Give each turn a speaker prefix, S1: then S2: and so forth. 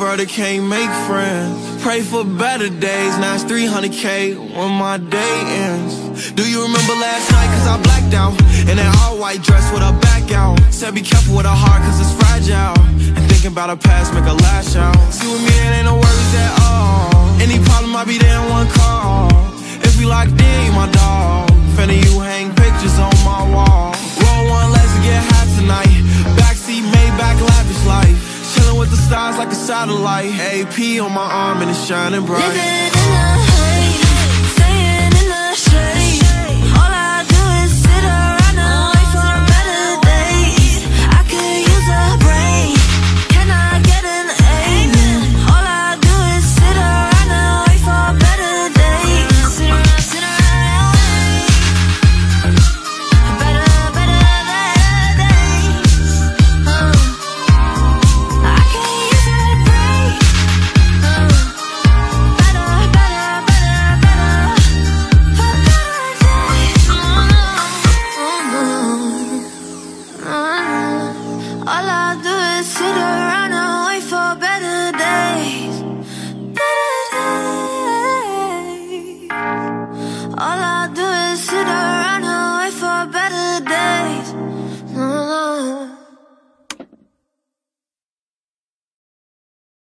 S1: brother can't make friends. Pray for better days, now it's 300K when my day ends. Do you remember last night, cause I blacked out in that all-white dress with her back out. Said be careful with her heart cause it's fragile, and thinking about her past make her lash out. See with me it ain't no worries at all. Any problem I'll be there in one call. If we locked in, you my dog. Finna you hang pictures on my wall. Roll one, let's get high tonight. Backseat Maybach, lavish life. Chillin' with the stars like a satellite. AP on my arm and it's shining bright.